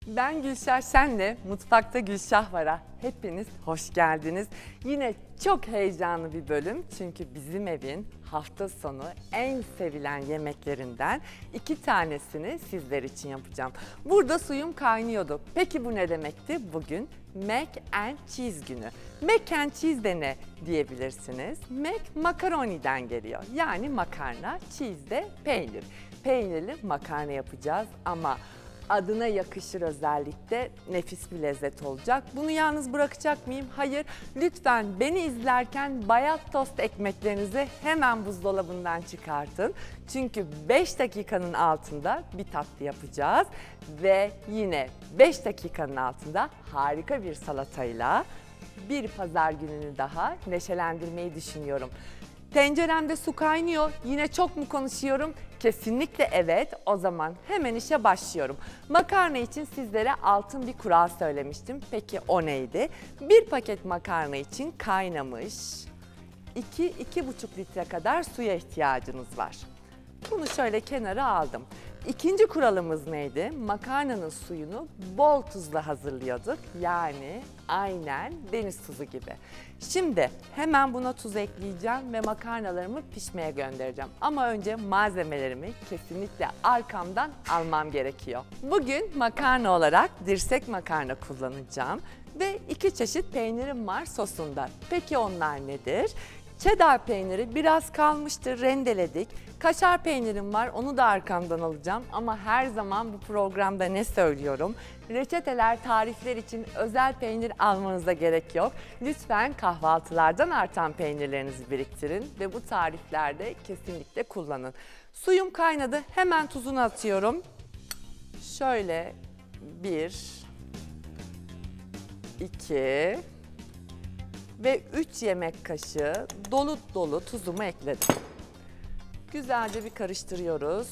Ben Gülşah Şen'le Mutfakta Gülşah Var'a hepiniz hoş geldiniz. Yine çok heyecanlı bir bölüm çünkü bizim evin hafta sonu en sevilen yemeklerinden 2 tanesini sizler için yapacağım. Burada suyum kaynıyordu. Peki bu ne demekti? Bugün Mac and Cheese günü. Mac and Cheese de ne diyebilirsiniz? Mac makaroniden geliyor. Yani makarna, cheese de peynir. Peynirli makarna yapacağız ama adına yakışır özellikle nefis bir lezzet olacak. Bunu yalnız bırakacak mıyım? Hayır. Lütfen beni izlerken bayat tost ekmeklerinizi hemen buzdolabından çıkartın. Çünkü 5 dakikanın altında bir tatlı yapacağız. Ve yine 5 dakikanın altında harika bir salatayla bir pazar gününü daha neşelendirmeyi düşünüyorum. Tenceremde su kaynıyor. Yine çok mu konuşuyorum? Kesinlikle evet. O zaman hemen işe başlıyorum. Makarna için sizlere altın bir kural söylemiştim. Peki o neydi? Bir paket makarna için kaynamış 2-2,5 litre kadar suya ihtiyacınız var. Bunu şöyle kenara aldım. İkinci kuralımız neydi? Makarnanın suyunu bol tuzla hazırlıyorduk. Yani aynen deniz tuzu gibi. Şimdi hemen buna tuz ekleyeceğim ve makarnalarımı pişmeye göndereceğim. Ama önce malzemelerimi kesinlikle arkamdan almam gerekiyor. Bugün makarna olarak dirsek makarna kullanacağım. Ve 2 çeşit peynirim var sosunda. Peki onlar nedir? Cheddar peyniri biraz kalmıştı, rendeledik. Kaşar peynirim var, onu da arkamdan alacağım. Ama her zaman bu programda ne söylüyorum? Reçeteler, tarifler için özel peynir almanıza gerek yok. Lütfen kahvaltılardan artan peynirlerinizi biriktirin ve bu tariflerde kesinlikle kullanın. Suyum kaynadı, hemen tuzunu atıyorum. Şöyle 1, 2... ve 3 yemek kaşığı dolu dolu tuzumu ekledim. Güzelce bir karıştırıyoruz.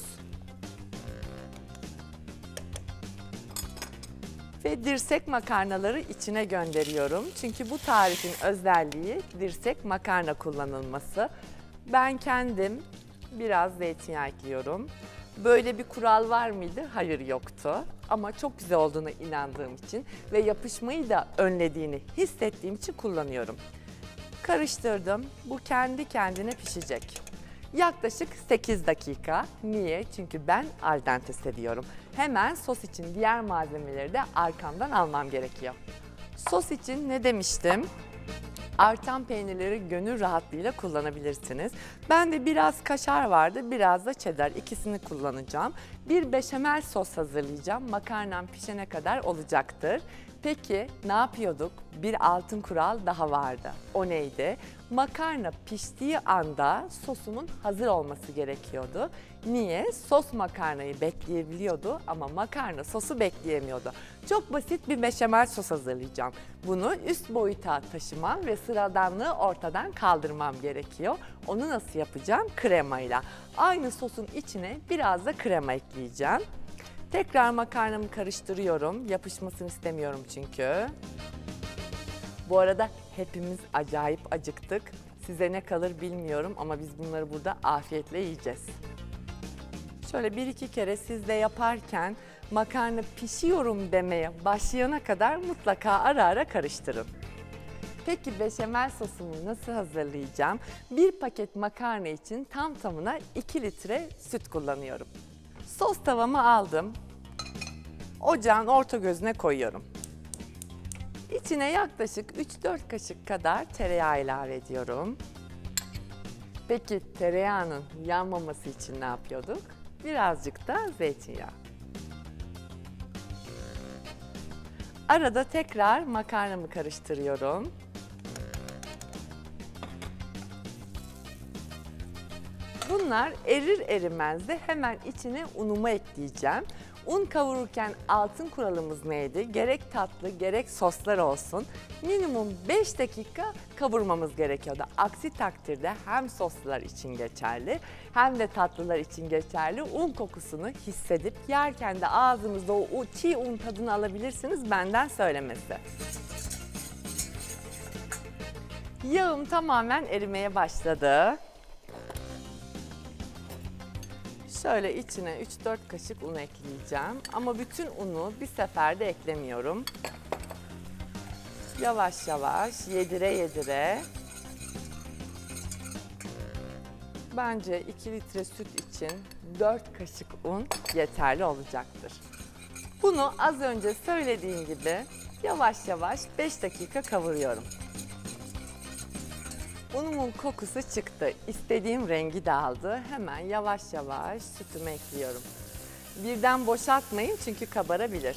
Ve dirsek makarnaları içine gönderiyorum. Çünkü bu tarifin özelliği dirsek makarna kullanılması. Ben kendim biraz zeytinyağı ekliyorum. Böyle bir kural var mıydı? Hayır, yoktu. Ama çok güzel olduğuna inandığım için ve yapışmayı da önlediğini hissettiğim için kullanıyorum. Karıştırdım. Bu kendi kendine pişecek. Yaklaşık 8 dakika. Niye? Çünkü ben al dente seviyorum. Hemen sos için diğer malzemeleri de arkamdan almam gerekiyor. Sos için ne demiştim? Artan peynirleri gönül rahatlığıyla kullanabilirsiniz. Ben de biraz kaşar vardı, biraz da cheddar. İkisini kullanacağım. Bir beşamel sos hazırlayacağım. Makarnam pişene kadar olacaktır. Peki ne yapıyorduk? Bir altın kural daha vardı. O neydi? Makarna piştiği anda sosumun hazır olması gerekiyordu. Niye? Sos makarnayı bekleyebiliyordu ama makarna sosu bekleyemiyordu. Çok basit bir beşamel sos hazırlayacağım. Bunu üst boyuta taşımam ve sıradanlığı ortadan kaldırmam gerekiyor. Onu nasıl yapacağım? Kremayla. Aynı sosun içine biraz da krema ekleyeceğim. Tekrar makarnamı karıştırıyorum. Yapışmasını istemiyorum çünkü. Bu arada hepimiz acayip acıktık. Size ne kalır bilmiyorum ama biz bunları burada afiyetle yiyeceğiz. Şöyle 1-2 kere siz de yaparken makarna pişiyorum demeye başlayana kadar mutlaka ara ara karıştırın. Peki beşamel sosumu nasıl hazırlayacağım? Bir paket makarna için tam tamına 2 litre süt kullanıyorum. Sos tavamı aldım. Ocağın orta gözüne koyuyorum. İçine yaklaşık 3-4 kaşık kadar tereyağı ilave ediyorum. Peki tereyağının yanmaması için ne yapıyorduk? Birazcık da zeytinyağı. Arada tekrar makarnamı karıştırıyorum. Bunlar erir erimez de hemen içine unumu ekleyeceğim. Un kavururken altın kuralımız neydi? Gerek tatlı gerek soslar olsun. Minimum 5 dakika kavurmamız gerekiyordu. Aksi takdirde hem soslar için geçerli hem de tatlılar için geçerli. Un kokusunu hissedip yerken de ağzınızda o çiğ un tadını alabilirsiniz, benden söylemesi. Yağım tamamen erimeye başladı. Şöyle içine 3-4 kaşık un ekleyeceğim. Ama bütün unu bir seferde eklemiyorum. Yavaş yavaş yedire yedire. Bence 2 litre süt için 4 kaşık un yeterli olacaktır. Bunu az önce söylediğim gibi yavaş yavaş 5 dakika kavuruyorum. Unumun kokusu çıktı. İstediğim rengi de aldı. Hemen yavaş yavaş sütümü ekliyorum. Birden boşaltmayın çünkü kabarabilir.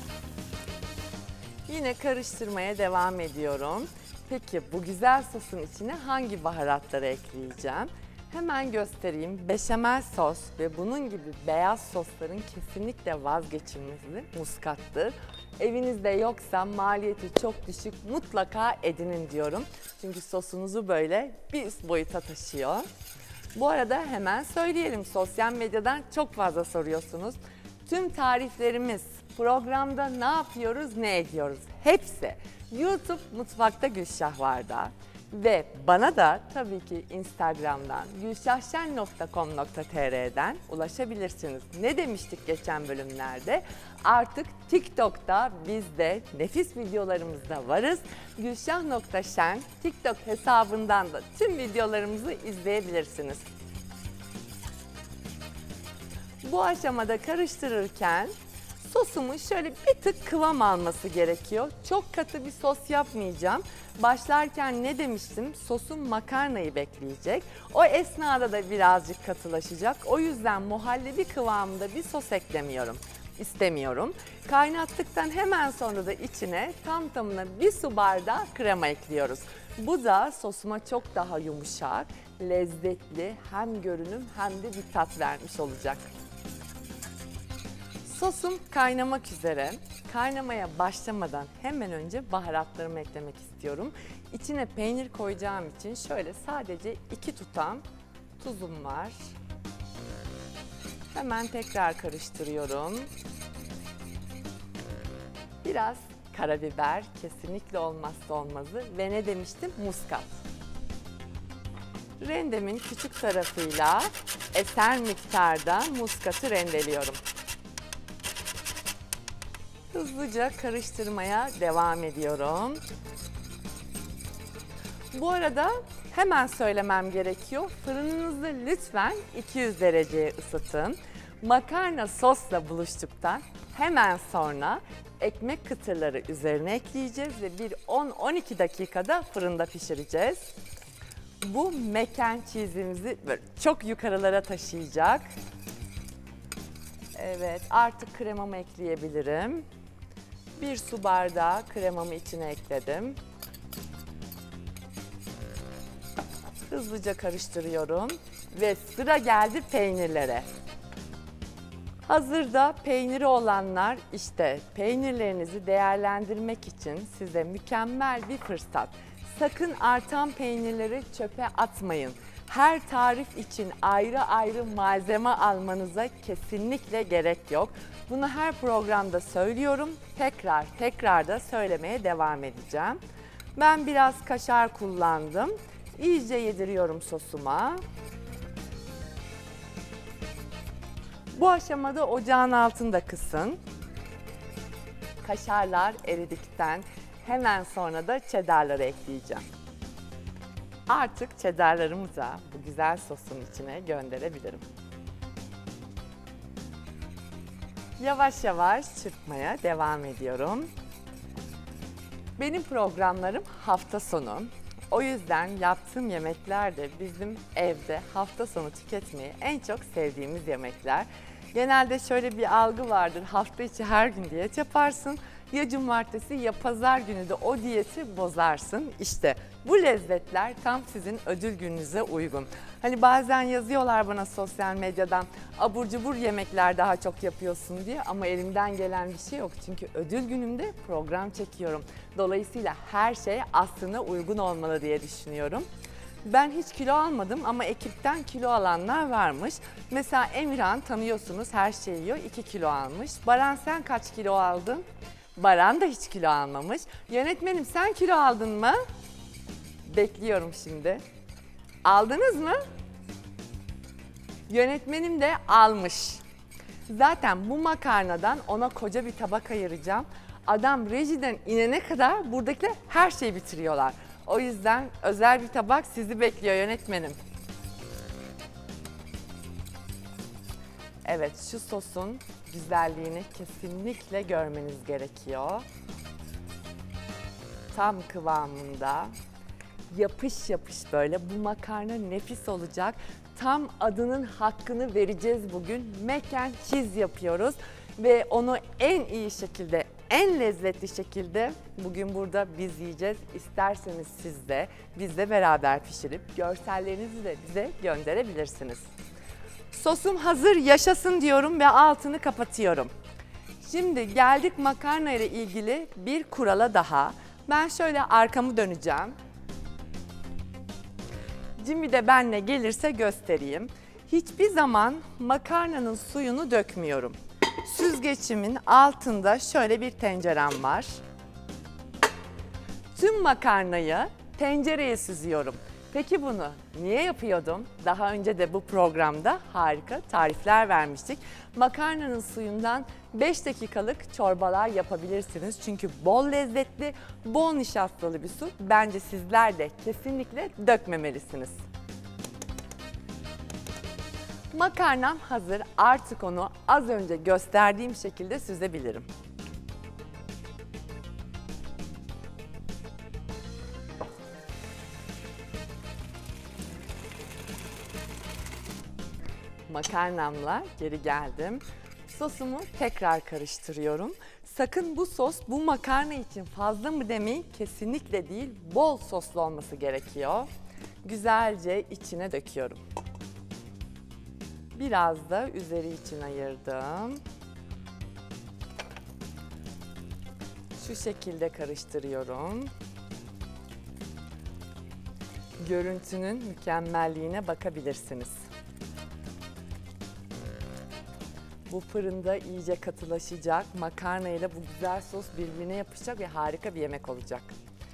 Yine karıştırmaya devam ediyorum. Peki bu güzel sosun içine hangi baharatları ekleyeceğim? Hemen göstereyim. Beşamel sos ve bunun gibi beyaz sosların kesinlikle vazgeçilmezi muskattır. Evinizde yoksa maliyeti çok düşük, mutlaka edinin diyorum. Çünkü sosunuzu böyle bir üst boyuta taşıyor. Bu arada hemen söyleyelim, sosyal medyadan çok fazla soruyorsunuz. Tüm tariflerimiz, programda ne yapıyoruz, ne ediyoruz hepsi YouTube Mutfakta Gülşah Var'da. Ve bana da tabii ki Instagram'dan gülşahşen.com.tr'den ulaşabilirsiniz. Ne demiştik geçen bölümlerde? Artık TikTok'ta biz de nefis videolarımızda varız. Gülşah.şen TikTok hesabından da tüm videolarımızı izleyebilirsiniz. Bu aşamada karıştırırken sosumun şöyle bir tık kıvam alması gerekiyor. Çok katı bir sos yapmayacağım. Başlarken ne demiştim? Sosum makarnayı bekleyecek. O esnada da birazcık katılaşacak. O yüzden muhallebi kıvamında bir sos istemiyorum. Kaynattıktan hemen sonra da içine tam tamına bir su bardağı krema ekliyoruz. Bu da sosuma çok daha yumuşak, lezzetli, hem görünüm hem de bir tat vermiş olacak. Sosum kaynamak üzere. Kaynamaya başlamadan hemen önce baharatlarımı eklemek istiyorum. İçine peynir koyacağım için şöyle sadece 2 tutam tuzum var. Hemen tekrar karıştırıyorum. Biraz karabiber, kesinlikle olmazsa olmazı ve ne demiştim? Muskat. Rendemin küçük tarafıyla eser miktarda muskatı rendeliyorum. Hızlıca karıştırmaya devam ediyorum. Bu arada hemen söylemem gerekiyor. Fırınınızı lütfen 200 dereceye ısıtın. Makarna sosla buluştuktan hemen sonra ekmek kıtırları üzerine ekleyeceğiz ve bir 10-12 dakikada fırında pişireceğiz. Bu mac and cheese'imizi böyle çok yukarılara taşıyacak. Evet, artık kremamı ekleyebilirim. Bir su bardağı kremamı içine ekledim. Hızlıca karıştırıyorum ve sıra geldi peynirlere. Hazırda peyniri olanlar, işte peynirlerinizi değerlendirmek için size mükemmel bir fırsat. Sakın artan peynirleri çöpe atmayın. Her tarif için ayrı ayrı malzeme almanıza kesinlikle gerek yok. Bunu her programda söylüyorum. Tekrar da söylemeye devam edeceğim. Ben biraz kaşar kullandım. İyice yediriyorum sosuma. Bu aşamada ocağın altını da kısın. Kaşarlar eridikten hemen sonra da cheddarları ekleyeceğim. Artık cheddarlarımı da bu güzel sosun içine gönderebilirim. Yavaş yavaş çırpmaya devam ediyorum. Benim programlarım hafta sonu. O yüzden yaptığım yemekler de bizim evde hafta sonu tüketmeyi en çok sevdiğimiz yemekler. Genelde şöyle bir algı vardır, hafta içi her gün diyet yaparsın. Ya cumartesi ya pazar günü de o diyeti bozarsın. İşte bu lezzetler tam sizin ödül gününüze uygun. Hani bazen yazıyorlar bana sosyal medyadan abur cubur yemekler daha çok yapıyorsun diye ama elimden gelen bir şey yok. Çünkü ödül günümde program çekiyorum. Dolayısıyla her şey aslına uygun olmalı diye düşünüyorum. Ben hiç kilo almadım ama ekipten kilo alanlar varmış. Mesela Emirhan tanıyorsunuz, her şeyi yiyor, 2 kilo almış. Baran sen kaç kilo aldın? Baran da hiç kilo almamış. Yönetmenim sen kilo aldın mı? Bekliyorum şimdi. Aldınız mı? Yönetmenim de almış. Zaten bu makarnadan ona koca bir tabak ayıracağım. Adam rejiden inene kadar buradakiler her şeyi bitiriyorlar. O yüzden özel bir tabak sizi bekliyor yönetmenim. Evet, şu sosun güzelliğini kesinlikle görmeniz gerekiyor. Tam kıvamında, yapış yapış böyle, bu makarna nefis olacak. Tam adının hakkını vereceğiz bugün. Mac and cheese yapıyoruz ve onu en iyi şekilde, en lezzetli şekilde bugün burada biz yiyeceğiz. İsterseniz siz de bizle beraber pişirip görsellerinizi de bize gönderebilirsiniz. Sosum hazır, yaşasın diyorum ve altını kapatıyorum. Şimdi geldik makarna ile ilgili bir kurala daha. Ben şöyle arkamı döneceğim. Jimmy de benle gelirse göstereyim. Hiçbir zaman makarnanın suyunu dökmüyorum. Süzgecimin altında şöyle bir tencerem var. Tüm makarnayı tencereye süzüyorum. Peki bunu niye yapıyordum? Daha önce de bu programda harika tarifler vermiştik. Makarnanın suyundan 5 dakikalık çorbalar yapabilirsiniz. Çünkü bol lezzetli, bol nişastalı bir su. Bence sizler de kesinlikle dökmemelisiniz. Makarnam hazır. Artık onu az önce gösterdiğim şekilde süzebilirim. Makarnamla geri geldim. Sosumu tekrar karıştırıyorum. Sakın bu sos bu makarna için fazla mı demeyin, kesinlikle değil. Bol soslu olması gerekiyor. Güzelce içine döküyorum. Biraz da üzeri için ayırdım. Şu şekilde karıştırıyorum. Görüntünün mükemmelliğine bakabilirsiniz. Bu fırında iyice katılaşacak. Makarna ile bu güzel sos birbirine yapışacak ve harika bir yemek olacak.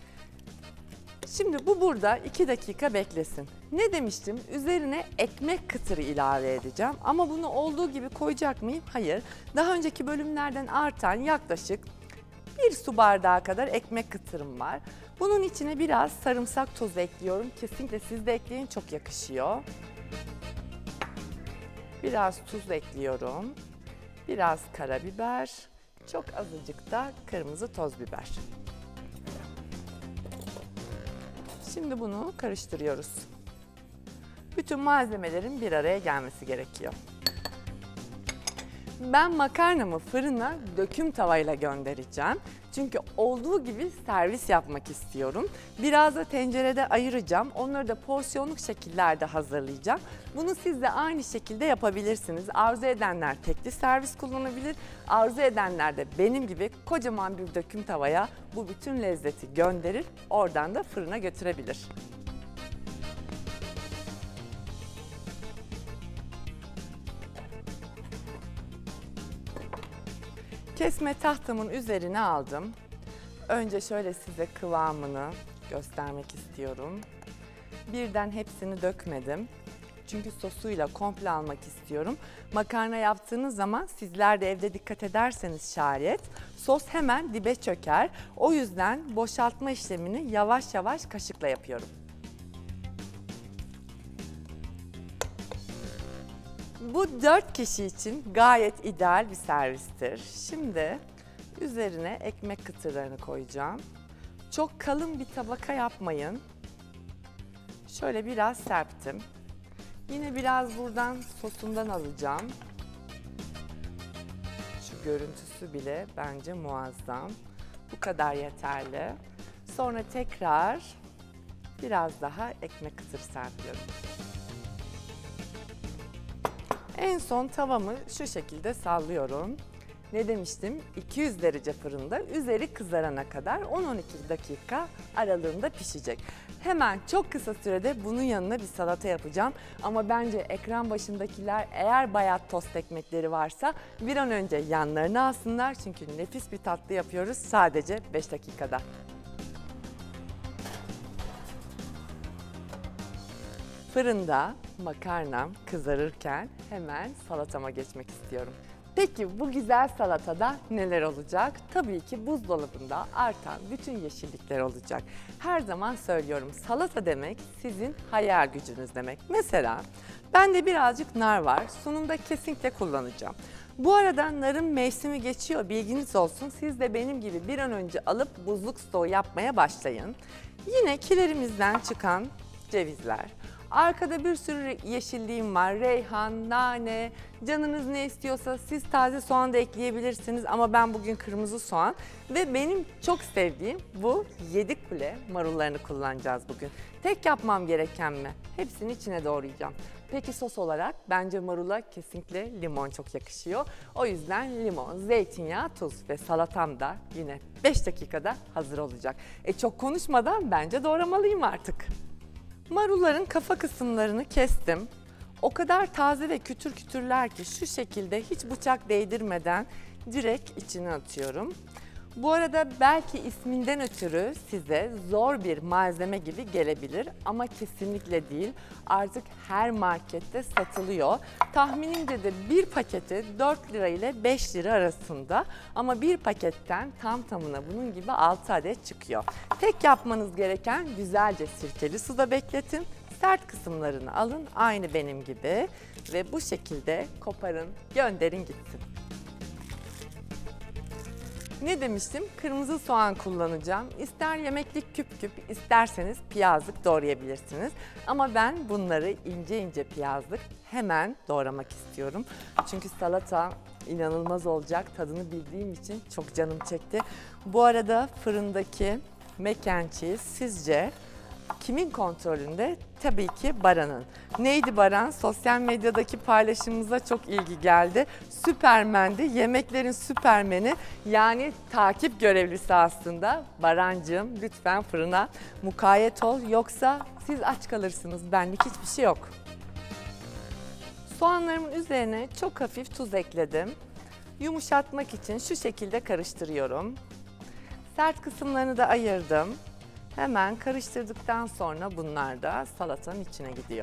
Şimdi bu burada 2 dakika beklesin. Ne demiştim? Üzerine ekmek kıtırı ilave edeceğim. Ama bunu olduğu gibi koyacak mıyım? Hayır. Daha önceki bölümlerden artan yaklaşık 1 su bardağı kadar ekmek kıtırım var. Bunun içine biraz sarımsak tozu ekliyorum. Kesinlikle siz de ekleyin, çok yakışıyor. Biraz tuz ekliyorum. Biraz karabiber. Çok azıcık da kırmızı toz biber. Şimdi bunu karıştırıyoruz. Bütün malzemelerin bir araya gelmesi gerekiyor. Ben makarnamı fırına döküm tavayla göndereceğim. Çünkü olduğu gibi servis yapmak istiyorum. Biraz da tencerede ayıracağım. Onları da porsiyonluk şekillerde hazırlayacağım. Bunu siz de aynı şekilde yapabilirsiniz. Arzu edenler tekli servis kullanabilir. Arzu edenler de benim gibi kocaman bir döküm tavaya bu bütün lezzeti gönderir. Oradan da fırına götürebilir. Kesme tahtamın üzerine aldım. Önce şöyle size kıvamını göstermek istiyorum. Birden hepsini dökmedim. Çünkü sosuyla komple almak istiyorum. Makarna yaptığınız zaman sizler de evde dikkat ederseniz şayet sos hemen dibe çöker. O yüzden boşaltma işlemini yavaş yavaş kaşıkla yapıyorum. Bu 4 kişi için gayet ideal bir servistir. Şimdi üzerine ekmek kıtırlarını koyacağım. Çok kalın bir tabaka yapmayın. Şöyle biraz serptim. Yine biraz buradan sosundan alacağım. Şu görüntüsü bile bence muazzam. Bu kadar yeterli. Sonra tekrar biraz daha ekmek kıtır serpiyorum. En son tavamı şu şekilde sallıyorum. Ne demiştim? 200 derece fırında üzeri kızarana kadar 10-12 dakika aralığında pişecek. Hemen çok kısa sürede bunun yanına bir salata yapacağım. Ama bence ekran başındakiler eğer bayat tost ekmekleri varsa bir an önce yanlarına alsınlar. Çünkü nefis bir tatlı yapıyoruz sadece 5 dakikada. Fırında makarnam kızarırken hemen salatama geçmek istiyorum. Peki bu güzel salatada neler olacak? Tabii ki buzdolabında artan bütün yeşillikler olacak. Her zaman söylüyorum, salata demek sizin hayal gücünüz demek. Mesela bende birazcık nar var. Sunumda kesinlikle kullanacağım. Bu arada narın mevsimi geçiyor, bilginiz olsun. Siz de benim gibi bir an önce alıp buzluk stoğu yapmaya başlayın. Yine kilerimizden çıkan cevizler. Arkada bir sürü yeşilliğim var. Reyhan, nane, canınız ne istiyorsa siz taze soğan da ekleyebilirsiniz ama ben bugün kırmızı soğan ve benim çok sevdiğim bu 7 kule marullarını kullanacağız bugün. Tek yapmam gereken mi? Hepsini içine doğrayacağım. Peki sos olarak bence marula kesinlikle limon çok yakışıyor. O yüzden limon, zeytinyağı, tuz ve salatam da yine 5 dakikada hazır olacak. Çok konuşmadan bence doğramalıyım artık. Marulların kafa kısımlarını kestim. O kadar taze ve kütür kütürler ki şu şekilde hiç bıçak değdirmeden direkt içine atıyorum. Bu arada belki isminden ötürü size zor bir malzeme gibi gelebilir ama kesinlikle değil. Artık her markette satılıyor. Tahminimce de bir paketi 4 lira ile 5 lira arasında ama bir paketten tam tamına bunun gibi 6 adet çıkıyor. Tek yapmanız gereken güzelce sirkeli suda bekletin. Sert kısımlarını alın aynı benim gibi ve bu şekilde koparın, gönderin gitsin. Ne demiştim? Kırmızı soğan kullanacağım. İster yemeklik küp küp, isterseniz piyazlık doğrayabilirsiniz. Ama ben bunları ince ince piyazlık hemen doğramak istiyorum. Çünkü salata inanılmaz olacak. Tadını bildiğim için çok canım çekti. Bu arada fırındaki mac and cheese sizce kimin kontrolünde? Tabii ki Baran'ın. Neydi Baran? Sosyal medyadaki paylaşımımıza çok ilgi geldi. Süpermendi, yemeklerin süpermeni, yani takip görevlisi aslında. Barancığım lütfen fırına mukayyet ol yoksa siz aç kalırsınız. Benlik hiçbir şey yok. Soğanlarımın üzerine çok hafif tuz ekledim. Yumuşatmak için şu şekilde karıştırıyorum. Sert kısımlarını da ayırdım. Hemen karıştırdıktan sonra bunlar da salatanın içine gidiyor.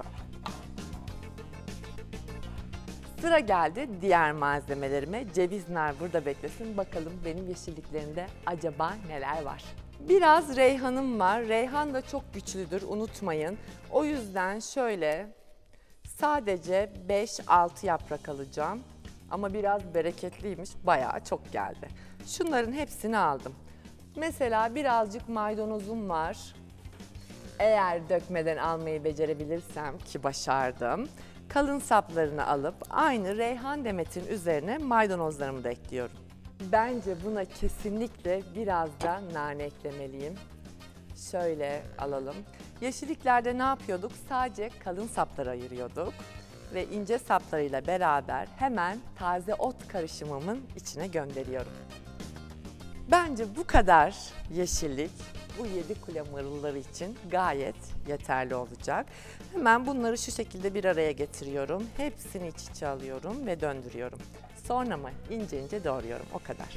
Sıra geldi diğer malzemelerime. Ceviz, nar burada beklesin. Bakalım benim yeşilliklerimde acaba neler var? Biraz reyhanım var. Reyhan da çok güçlüdür, unutmayın. O yüzden şöyle sadece 5-6 yaprak alacağım. Ama biraz bereketliymiş, bayağı çok geldi. Şunların hepsini aldım. Mesela birazcık maydanozum var. Eğer dökmeden almayı becerebilirsem ki başardım. Kalın saplarını alıp aynı reyhan demetin üzerine maydanozlarımı da ekliyorum. Bence buna kesinlikle biraz da nane eklemeliyim. Şöyle alalım. Yeşilliklerde ne yapıyorduk? Sadece kalın sapları ayırıyorduk. Ve ince saplarıyla beraber hemen taze ot karışımımın içine gönderiyorum. Bence bu kadar yeşillik bu 7 kule marulları için gayet yeterli olacak. Hemen bunları şu şekilde bir araya getiriyorum. Hepsini iç içe alıyorum ve döndürüyorum. Sonra mı ince ince doğruyorum, o kadar.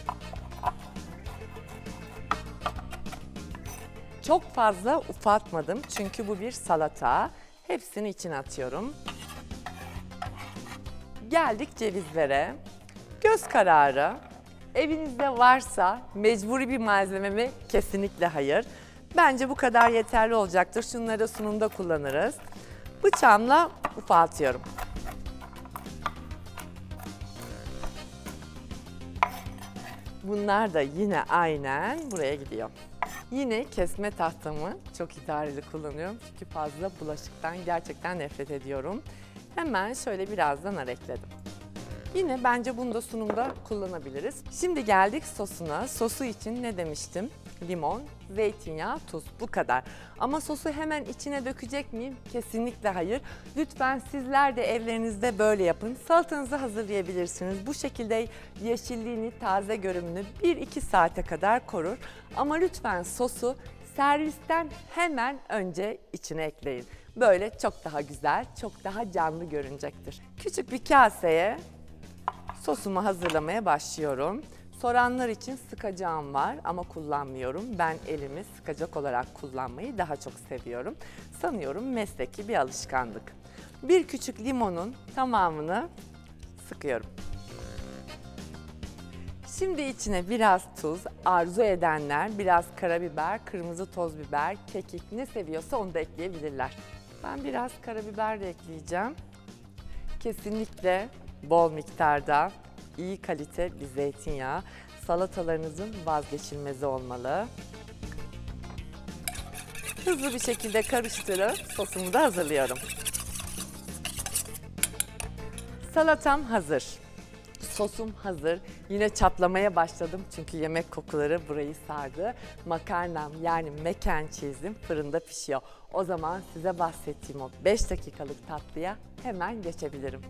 Çok fazla ufaltmadım çünkü bu bir salata. Hepsini içine atıyorum. Geldik cevizlere. Göz kararı. Evinizde varsa mecburi bir malzeme mi? Kesinlikle hayır. Bence bu kadar yeterli olacaktır. Şunları da sunumda kullanırız. Bıçağımla ufaltıyorum. Bunlar da yine aynen buraya gidiyor. Yine kesme tahtamı çok idareli kullanıyorum. Çünkü fazla bulaşıktan gerçekten nefret ediyorum. Hemen şöyle birazdan nar ekledim. Yine bence bunu da sunumda kullanabiliriz. Şimdi geldik sosuna. Sosu için ne demiştim? Limon, zeytinyağı, tuz, bu kadar. Ama sosu hemen içine dökecek miyim? Kesinlikle hayır. Lütfen sizler de evlerinizde böyle yapın. Salatanızı hazırlayabilirsiniz. Bu şekilde yeşilliğini, taze görünümünü 1-2 saate kadar korur. Ama lütfen sosu servisten hemen önce içine ekleyin. Böyle çok daha güzel, çok daha canlı görünecektir. Küçük bir kaseye sosumu hazırlamaya başlıyorum. Soranlar için sıkacağım var ama kullanmıyorum. Ben elimi sıkacak olarak kullanmayı daha çok seviyorum. Sanıyorum mesleki bir alışkanlık. Bir küçük limonun tamamını sıkıyorum. Şimdi içine biraz tuz, arzu edenler biraz karabiber, kırmızı toz biber, kekik ne seviyorsa onu da ekleyebilirler. Ben biraz karabiber de ekleyeceğim. Kesinlikle bol miktarda iyi kalite bir zeytinyağı salatalarınızın vazgeçilmezi olmalı. Hızlı bir şekilde karıştırıp sosumu da hazırlıyorum. Salatam hazır. Sosum hazır. Yine çatlamaya başladım çünkü yemek kokuları burayı sardı. Makarnam yani mac and cheese'im fırında pişiyor. O zaman size bahsettiğim o 5 dakikalık tatlıya hemen geçebilirim.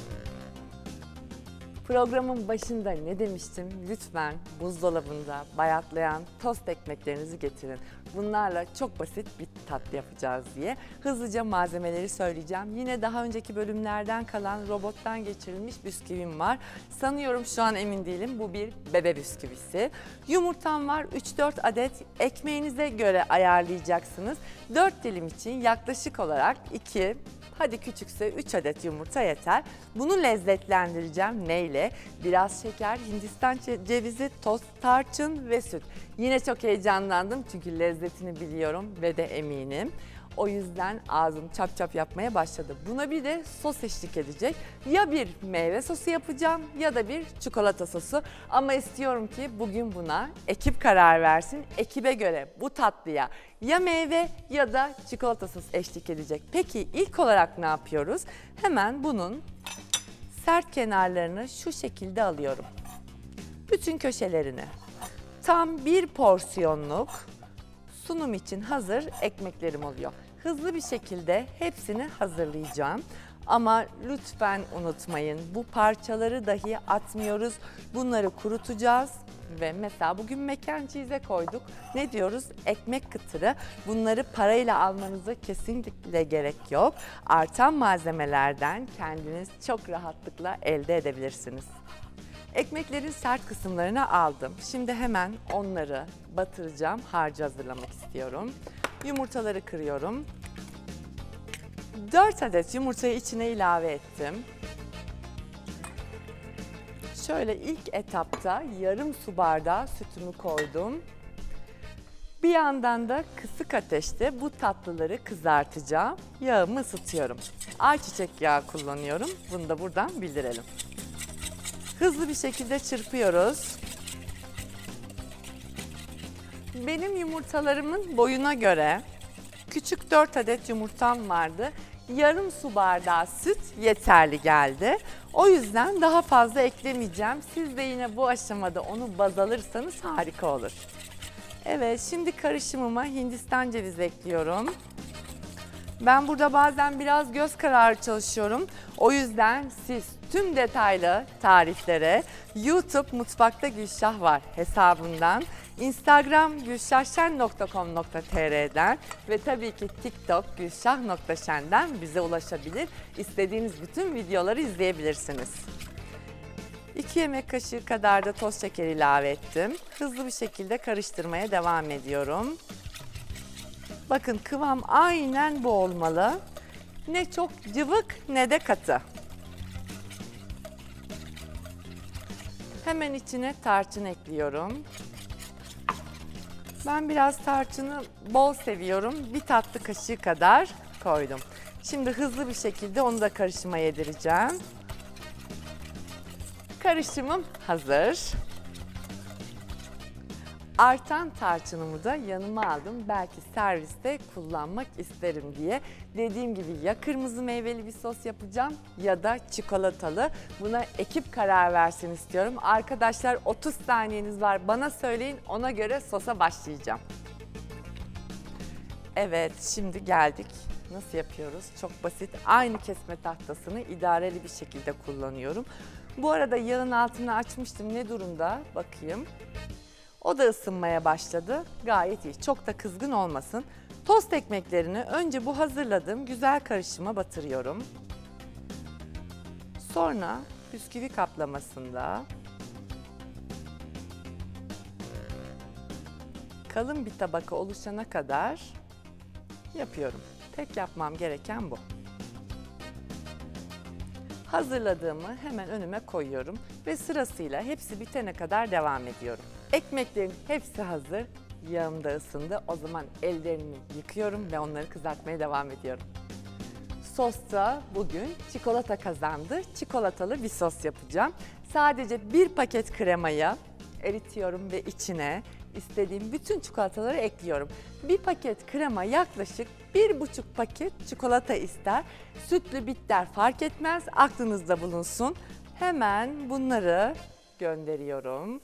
Programın başında ne demiştim? Lütfen buzdolabında bayatlayan tost ekmeklerinizi getirin. Bunlarla çok basit bir tatlı yapacağız diye. Hızlıca malzemeleri söyleyeceğim. Yine daha önceki bölümlerden kalan robottan geçirilmiş bisküvim var. Sanıyorum şu an emin değilim. Bu bir bebe bisküvisi. Yumurtam var. 3-4 adet ekmeğinize göre ayarlayacaksınız. 4 dilim için yaklaşık olarak 2, hadi küçükse 3 adet yumurta yeter. Bunu lezzetlendireceğim. Neyle? Biraz şeker, Hindistan cevizi, toz, tarçın ve süt. Yine çok heyecanlandım çünkü lezzetini biliyorum ve de eminim. O yüzden ağzım çap çap yapmaya başladı. Buna bir de sos eşlik edecek. Ya bir meyve sosu yapacağım ya da bir çikolata sosu. Ama istiyorum ki bugün buna ekip karar versin. Ekibe göre bu tatlıya ya meyve ya da çikolata sosu eşlik edecek. Peki ilk olarak ne yapıyoruz? Hemen bunun sert kenarlarını şu şekilde alıyorum. Bütün köşelerini. Tam bir porsiyonluk sunum için hazır ekmeklerim oluyor. Hızlı bir şekilde hepsini hazırlayacağım. Ama lütfen unutmayın, bu parçaları dahi atmıyoruz. Bunları kurutacağız ve mesela bugün mac and cheese'e koyduk. Ne diyoruz? Ekmek kıtırı. Bunları parayla almanıza kesinlikle gerek yok. Artan malzemelerden kendiniz çok rahatlıkla elde edebilirsiniz. Ekmeklerin sert kısımlarını aldım. Şimdi hemen onları batıracağım. Harcı hazırlamak istiyorum. Yumurtaları kırıyorum. 4 adet yumurtayı içine ilave ettim. Şöyle ilk etapta yarım su bardağı sütümü koydum. Bir yandan da kısık ateşte bu tatlıları kızartacağım. Yağımı ısıtıyorum. Ayçiçek yağı kullanıyorum. Bunu da buradan bildirelim. Hızlı bir şekilde çırpıyoruz. Benim yumurtalarımın boyuna göre küçük 4 adet yumurtam vardı. Yarım su bardağı süt yeterli geldi. O yüzden daha fazla eklemeyeceğim. Siz de yine bu aşamada onu baz alırsanız harika olur. Evet, şimdi karışımıma Hindistan cevizi ekliyorum. Ben burada bazen biraz göz kararı çalışıyorum. O yüzden siz tüm detaylı tariflere YouTube Mutfakta Gülşah var hesabından, Instagram gülşahşen.com.tr'den ve tabii ki TikTok gülşah.şen'den bize ulaşabilir. İstediğiniz bütün videoları izleyebilirsiniz. 2 yemek kaşığı kadar da toz şeker ilave ettim. Hızlı bir şekilde karıştırmaya devam ediyorum. Bakın kıvam aynen bu olmalı. Ne çok cıvık ne de katı. Hemen içine tarçın ekliyorum. Ben biraz tarçını bol seviyorum. Bir tatlı kaşığı kadar koydum. Şimdi hızlı bir şekilde onu da karışıma yedireceğim. Karışımım hazır. Artan tarçınımı da yanıma aldım. Belki serviste kullanmak isterim diye. Dediğim gibi ya kırmızı meyveli bir sos yapacağım ya da çikolatalı. Buna ekip karar versin istiyorum. Arkadaşlar 30 saniyeniz var. Bana söyleyin, ona göre sosa başlayacağım. Evet, şimdi geldik. Nasıl yapıyoruz? Çok basit. Aynı kesme tahtasını idareli bir şekilde kullanıyorum. Bu arada yağın altını açmıştım. Ne durumda? Bakayım. O da ısınmaya başladı. Gayet iyi. Çok da kızgın olmasın. Tost ekmeklerini önce bu hazırladığım güzel karışıma batırıyorum. Sonra bisküvi kaplamasında kalın bir tabaka oluşana kadar yapıyorum. Tek yapmam gereken bu. Hazırladığımı hemen önüme koyuyorum ve sırasıyla hepsi bitene kadar devam ediyorum. Ekmeklerin hepsi hazır. Yağım da ısındı. O zaman ellerimi yıkıyorum ve onları kızartmaya devam ediyorum. Sosta bugün çikolata kazandı. Çikolatalı bir sos yapacağım. Sadece bir paket kremayı eritiyorum ve içine istediğim bütün çikolataları ekliyorum. Bir paket krema yaklaşık 1,5 paket çikolata ister. Sütlü bitter fark etmez. Aklınızda bulunsun. Hemen bunları gönderiyorum.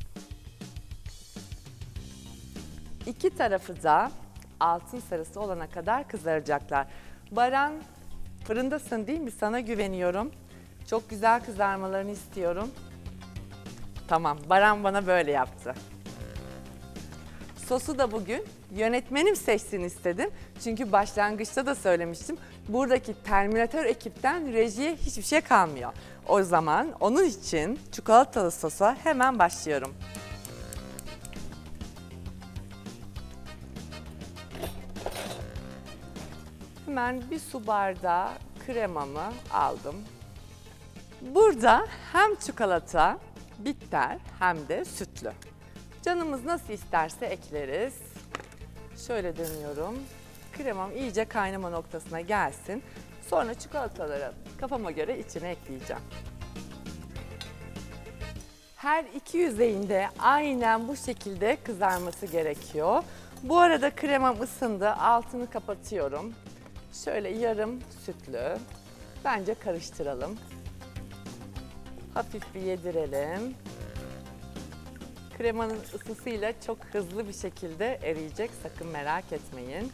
İki tarafı da altın sarısı olana kadar kızaracaklar. Baran, fırındasın değil mi? Sana güveniyorum. Çok güzel kızarmalarını istiyorum. Tamam, Baran bana böyle yaptı. Sosu da bugün yönetmenim seçsin istedim. Çünkü başlangıçta da söylemiştim. Buradaki Terminator ekipten rejiye hiçbir şey kalmıyor. O zaman onun için çikolatalı sosa hemen başlıyorum. Hemen bir su bardağı kremamı aldım. Burada hem çikolata, bitter hem de sütlü. Canımız nasıl isterse ekleriz. Şöyle dönüyorum. Kremam iyice kaynama noktasına gelsin. Sonra çikolataları kafama göre içine ekleyeceğim. Her iki yüzeyinde aynen bu şekilde kızarması gerekiyor. Bu arada kremam ısındı. Altını kapatıyorum. Şöyle yarım sütlü. Bence karıştıralım. Hafif bir yedirelim. Kremanın ısısıyla çok hızlı bir şekilde eriyecek. Sakın merak etmeyin.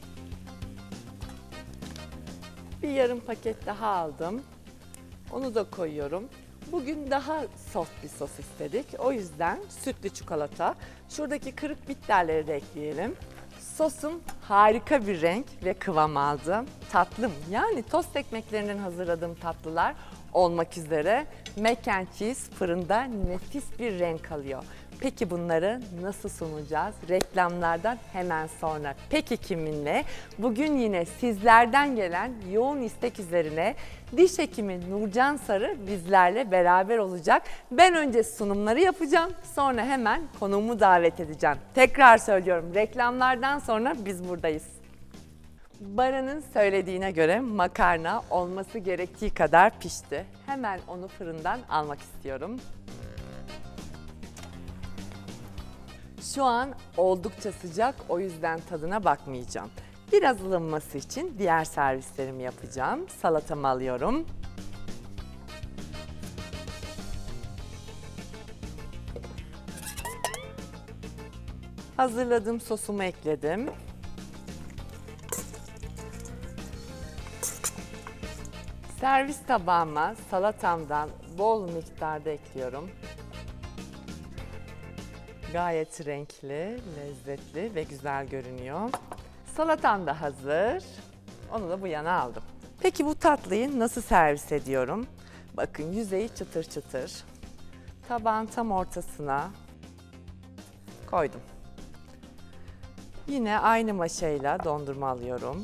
Bir yarım paket daha aldım. Onu da koyuyorum. Bugün daha soft bir sos istedik. O yüzden sütlü çikolata. Şuradaki kırık bitterleri de ekleyelim. Sosum harika bir renk ve kıvam aldı. Tatlım, yani tost ekmeklerinden hazırladığım tatlılar olmak üzere mac and cheese fırında nefis bir renk alıyor. Peki bunları nasıl sunacağız? Reklamlardan hemen sonra. Peki kiminle? Bugün yine sizlerden gelen yoğun istek üzerine diş hekimi Nurcan Sarı bizlerle beraber olacak. Ben önce sunumları yapacağım, sonra hemen konuğumu davet edeceğim. Tekrar söylüyorum, reklamlardan sonra biz buradayız. Baran'ın söylediğine göre makarna olması gerektiği kadar pişti. Hemen onu fırından almak istiyorum. Şu an oldukça sıcak, o yüzden tadına bakmayacağım. Biraz ılınması için diğer servislerimi yapacağım. Salatamı alıyorum. Hazırladığım sosumu ekledim. Servis tabağıma salatamdan bol miktarda ekliyorum. Gayet renkli, lezzetli ve güzel görünüyor. Salatam da hazır. Onu da bu yana aldım. Peki bu tatlıyı nasıl servis ediyorum? Bakın yüzeyi çıtır çıtır. Tabağın tam ortasına koydum. Yine aynı maşayla dondurma alıyorum.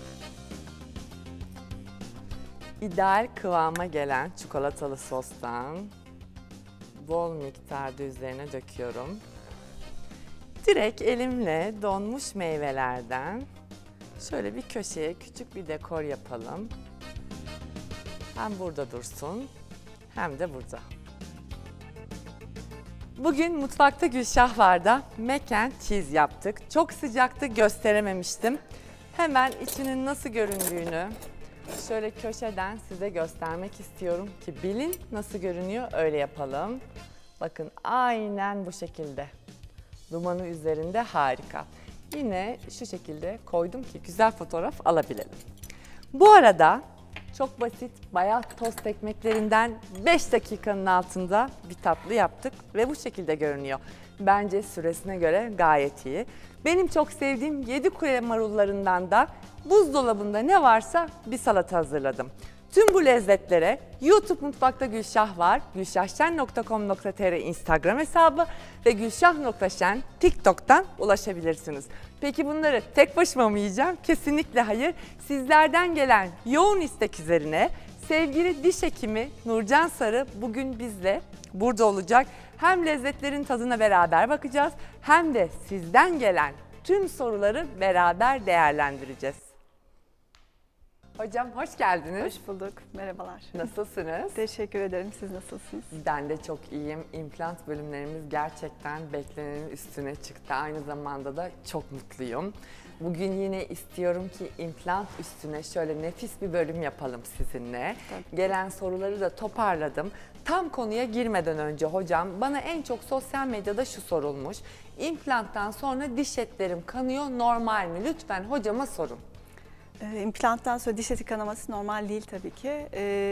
İdeal kıvama gelen çikolatalı sostan bol miktarda üzerine döküyorum. Direkt elimle donmuş meyvelerden şöyle bir köşeye küçük bir dekor yapalım. Hem burada dursun hem de burada. Bugün mutfakta Gülşah vardı. Mac and cheese yaptık. Çok sıcaktı, gösterememiştim. Hemen içinin nasıl göründüğünü şöyle köşeden size göstermek istiyorum ki bilin nasıl görünüyor, öyle yapalım. Bakın aynen bu şekilde. Dumanı üzerinde harika. Yine şu şekilde koydum ki güzel fotoğraf alabilelim. Bu arada çok basit bayat tost ekmeklerinden 5 dakikanın altında bir tatlı yaptık ve bu şekilde görünüyor. Bence süresine göre gayet iyi. Benim çok sevdiğim 7 kule marullarından da buzdolabında ne varsa bir salata hazırladım. Tüm bu lezzetlere YouTube Mutfakta Gülşah var, gülşahşen.com.tr Instagram hesabı ve gülşah.şen TikTok'tan ulaşabilirsiniz. Peki bunları tek başıma mı yiyeceğim? Kesinlikle hayır. Sizlerden gelen yoğun istek üzerine sevgili diş hekimi Nurcan Sarı bugün bizle burada olacak. Hem lezzetlerin tadına beraber bakacağız hem de sizden gelen tüm soruları beraber değerlendireceğiz. Hocam hoş geldiniz. Hoş bulduk. Merhabalar. Nasılsınız? Teşekkür ederim. Siz nasılsınız? Ben de çok iyiyim. İmplant bölümlerimiz gerçekten beklenenin üstüne çıktı. Aynı zamanda da çok mutluyum. Bugün yine istiyorum ki implant üstüne şöyle nefis bir bölüm yapalım sizinle. Tabii. Gelen soruları da toparladım. Tam konuya girmeden önce hocam bana en çok sosyal medyada şu sorulmuş. İmplanttan sonra diş etlerim kanıyor, normal mi? Lütfen hocama sorun. İmplanttan sonra diş eti kanaması normal değil tabii ki.